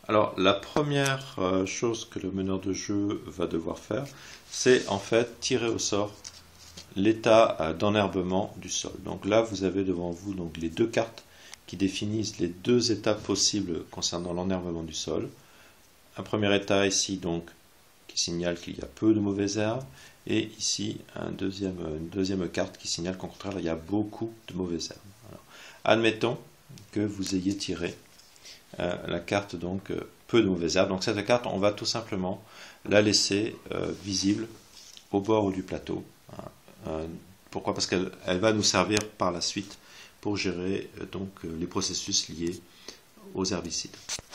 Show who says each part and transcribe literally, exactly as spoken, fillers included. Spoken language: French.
Speaker 1: Alors, la première euh, chose que le meneur de jeu va devoir faire, c'est en fait tirer au sort l'état euh, d'enherbement du sol. Donc là, vous avez devant vous donc, les deux cartes qui définissent les deux états possibles concernant l'enherbement du sol. Un premier état ici, donc, qui signale qu'il y a peu de mauvaises herbes, et ici, un deuxième, une deuxième carte qui signale qu'au contraire, il y a beaucoup de mauvaises herbes. Alors, admettons que vous ayez tiré euh, la carte, donc, euh, peu de mauvaises herbes. Donc cette carte, on va tout simplement la laisser euh, visible au bord du plateau. Euh, pourquoi? Parce qu'elle elle va nous servir par la suite pour gérer euh, donc, euh, les processus liés aux herbicides.